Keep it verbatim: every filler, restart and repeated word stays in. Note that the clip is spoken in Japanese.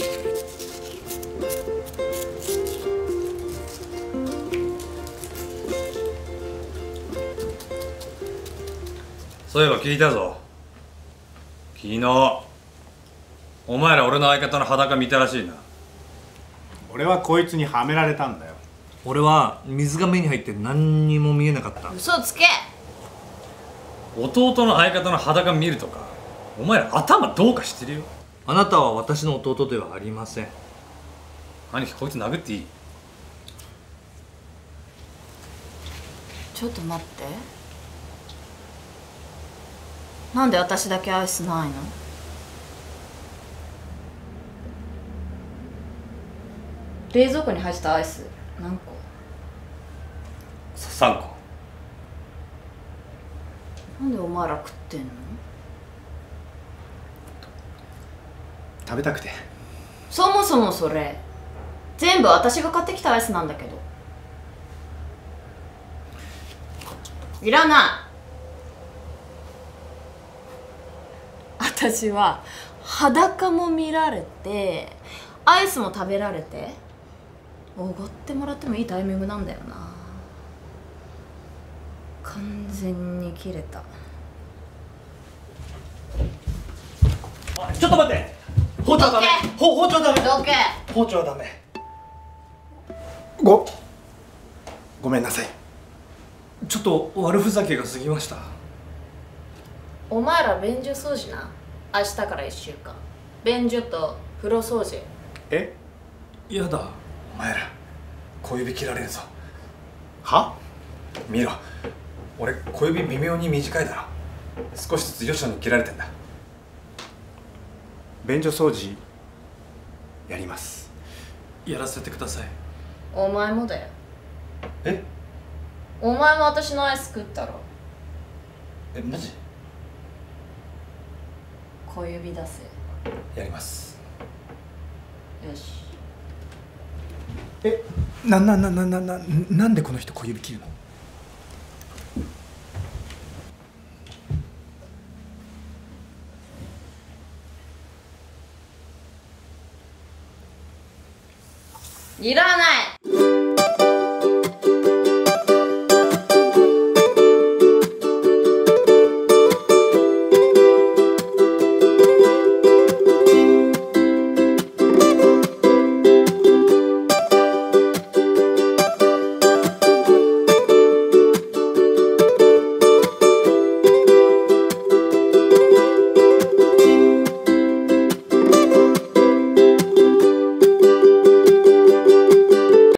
そういえば聞いたぞ。昨日お前ら俺の相方の裸見たらしいな。 俺はこいつにはめられたんだよ。 俺は水が目に入って何にも見えなかった。 嘘つけ。 弟の相方の裸見るとか、お前ら頭どうかしてるよ。 あなたは私の弟ではありません。 兄貴、こいつ殴っていい？ ちょっと待って、なんで私だけアイスないの？冷蔵庫に入ってたアイス何個？ さんこ。 なんでお前ら食ってんの？ 食べたくて。 そもそもそれ全部私が買ってきたアイスなんだけど。いらない。私は裸も見られてアイスも食べられておごってもらってもいいタイミングなんだよな。完全に切れた。 あ、ちょっと待って。包丁はダメ。ほ包丁はダメ。 どけ。 包丁はダメ。 ごごめんなさい。 ちょっと悪ふざけが過ぎました。 お前ら便所掃除な。明日からいっしゅうかん便所と風呂掃除。 え、 やだ。 お前ら小指切られるぞ。 は？ 見ろ、俺小指微妙に短いだろ。少しずつよしょに切られてんだ。 便所掃除やります。 やらせてください。 お前もだよ。 え？ お前も私のアイス食ったろ。 え、マジ？ 小指出せ。 やります。 よし。 え、なななななななんでこの人小指切るの？ いらない。